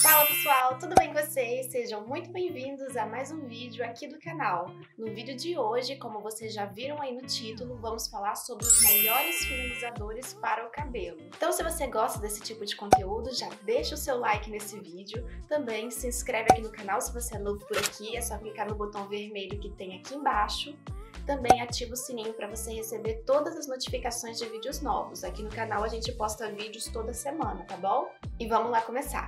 Fala pessoal, tudo bem com vocês? Sejam muito bem-vindos a mais um vídeo aqui do canal. No vídeo de hoje, como vocês já viram aí no título, vamos falar sobre os melhores finalizadores para o cabelo. Então se você gosta desse tipo de conteúdo, já deixa o seu like nesse vídeo. Também se inscreve aqui no canal se você é novo por aqui, é só clicar no botão vermelho que tem aqui embaixo. Também ativa o sininho para você receber todas as notificações de vídeos novos. Aqui no canal a gente posta vídeos toda semana, tá bom? E vamos lá começar!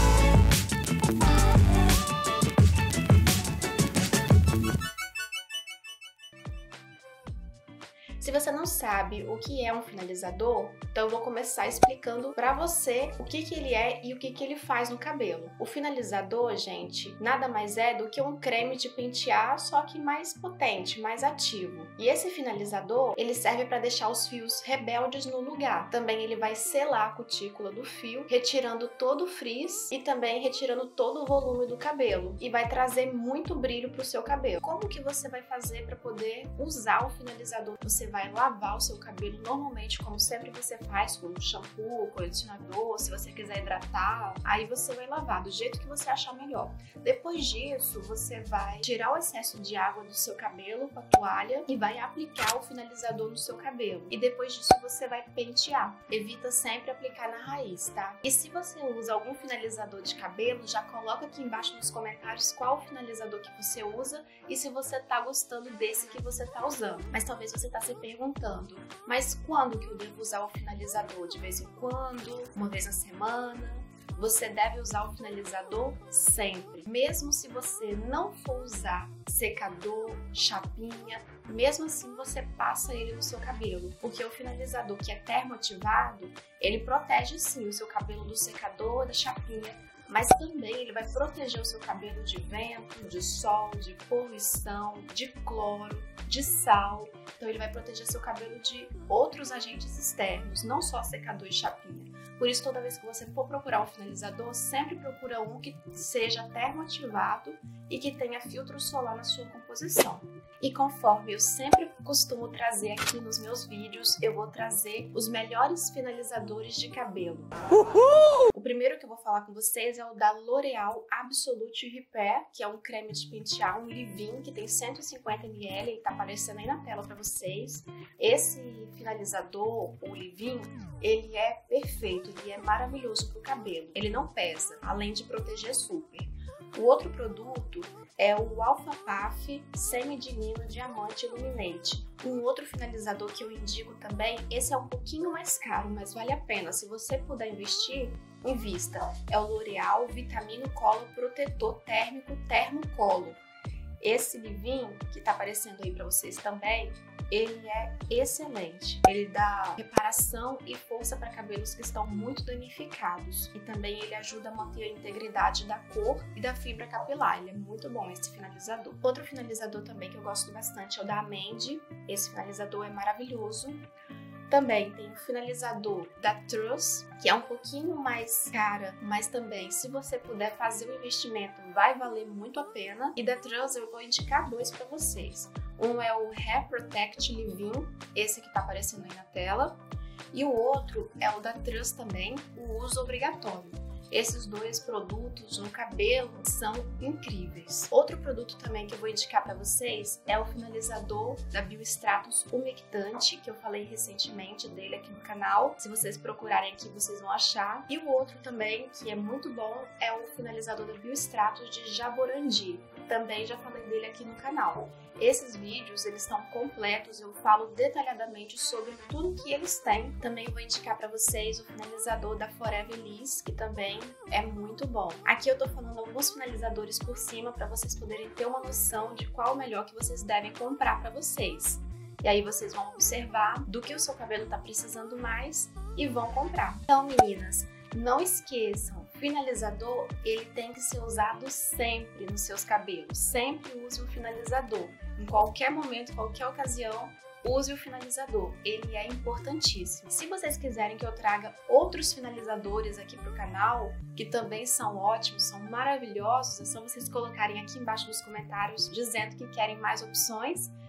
Se você não sabe o que é um finalizador, então eu vou começar explicando para você o que ele é e o que ele faz no cabelo. O finalizador, gente, nada mais é do que um creme de pentear, só que mais potente, mais ativo. E esse finalizador, ele serve para deixar os fios rebeldes no lugar. Também ele vai selar a cutícula do fio, retirando todo o frizz e também retirando todo o volume do cabelo. E vai trazer muito brilho para o seu cabelo. Como que você vai fazer para poder usar o finalizador? Você vai lavar o seu cabelo normalmente, como sempre você faz, com shampoo, condicionador. Se você quiser hidratar, aí você vai lavar do jeito que você achar melhor. Depois disso, você vai tirar o excesso de água do seu cabelo com a toalha e vai aplicar o finalizador no seu cabelo. E depois disso, você vai pentear. Evita sempre aplicar na raiz, tá? E se você usa algum finalizador de cabelo, já coloca aqui embaixo nos comentários qual o finalizador que você usa e se você tá gostando desse que você tá usando. Mas talvez você tá se perguntando, mas quando que eu devo usar o finalizador? De vez em quando? Uma vez na semana? Você deve usar o finalizador sempre. Mesmo se você não for usar secador, chapinha, mesmo assim você passa ele no seu cabelo. Porque o finalizador que é termoativado, ele protege sim o seu cabelo do secador, da chapinha, mas também ele vai proteger o seu cabelo de vento, de sol, de poluição, de cloro, de sal. Então ele vai proteger seu cabelo de outros agentes externos, não só secador e chapinha. Por isso, toda vez que você for procurar um finalizador, sempre procura um que seja termoativado e que tenha filtro solar na sua composição. E conforme eu sempre costumo trazer aqui nos meus vídeos, eu vou trazer os melhores finalizadores de cabelo. Uhul! O primeiro que eu vou falar com vocês é o da L'Oréal Absolute Repair, que é um creme de pentear, um leave-in, que tem 150 ml e tá aparecendo aí na tela para vocês. Esse finalizador, o leave-in, ele é perfeito, ele é maravilhoso pro cabelo. Ele não pesa, além de proteger super. O outro produto é o Alpha Puff Semi-Dilino Diamante Illuminate. Um outro finalizador que eu indico também, esse é um pouquinho mais caro, mas vale a pena. Se você puder investir, invista. É o L'Oréal Vitamino Color Protetor Térmico Termocolor. Esse leave-in, que tá aparecendo aí para vocês também, ele é excelente. Ele dá reparação e força para cabelos que estão muito danificados. E também ele ajuda a manter a integridade da cor e da fibra capilar. Ele é muito bom, esse finalizador. Outro finalizador também que eu gosto bastante é o da Amende. Esse finalizador é maravilhoso. Também tem o finalizador da Truss, que é um pouquinho mais cara, mas também, se você puder fazer o investimento, vai valer muito a pena. E da Truss eu vou indicar dois para vocês. Um é o Hair Protect Leave-In, esse que tá aparecendo aí na tela. E o outro é o da Truss também, o uso obrigatório. Esses dois produtos no cabelo são incríveis. Outro produto também que eu vou indicar para vocês é o finalizador da Biostratos Umectante, que eu falei recentemente dele aqui no canal. Se vocês procurarem aqui, vocês vão achar. E o outro também, que é muito bom, é o finalizador da Biostratos de Jaborandi. Também já falei dele aqui no canal. Esses vídeos, eles estão completos, eu falo detalhadamente sobre tudo que eles têm. Também vou indicar para vocês o finalizador da Forever Liss, que também é muito bom. Aqui eu tô falando alguns finalizadores por cima para vocês poderem ter uma noção de qual o melhor que vocês devem comprar para vocês. E aí vocês vão observar do que o seu cabelo tá precisando mais e vão comprar. Então, meninas, não esqueçam, finalizador, ele tem que ser usado sempre nos seus cabelos. Sempre use um finalizador. Em qualquer momento, qualquer ocasião, use o finalizador. Ele é importantíssimo. Se vocês quiserem que eu traga outros finalizadores aqui pro canal, que também são ótimos, são maravilhosos, é só vocês colocarem aqui embaixo nos comentários dizendo que querem mais opções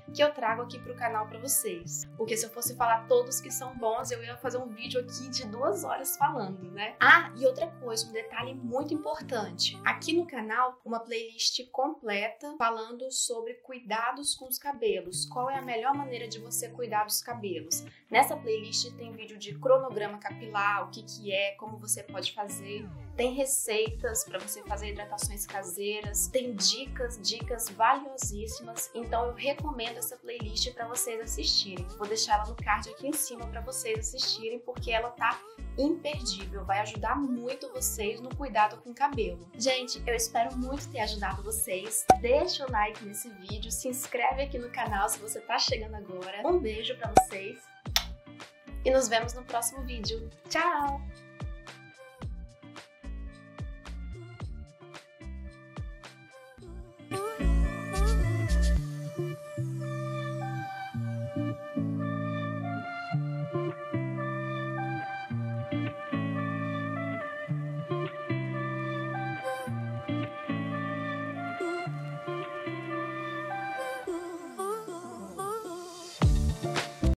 que eu trago aqui pro canal para vocês. Porque se eu fosse falar todos que são bons, eu ia fazer um vídeo aqui de 2 horas falando, né? Ah, e outra coisa, um detalhe muito importante. Aqui no canal, uma playlist completa falando sobre cuidados com os cabelos. Qual é a melhor maneira de você cuidar dos cabelos? Nessa playlist tem vídeo de cronograma capilar, o que é, como você pode fazer. Tem receitas para você fazer hidratações caseiras, tem dicas valiosíssimas. Então eu recomendo essa playlist para vocês assistirem. Vou deixar ela no card aqui em cima para vocês assistirem, porque ela tá imperdível, vai ajudar muito vocês no cuidado com o cabelo. Gente, eu espero muito ter ajudado vocês. Deixa o like nesse vídeo, se inscreve aqui no canal se você tá chegando agora. Um beijo para vocês e nos vemos no próximo vídeo. Tchau!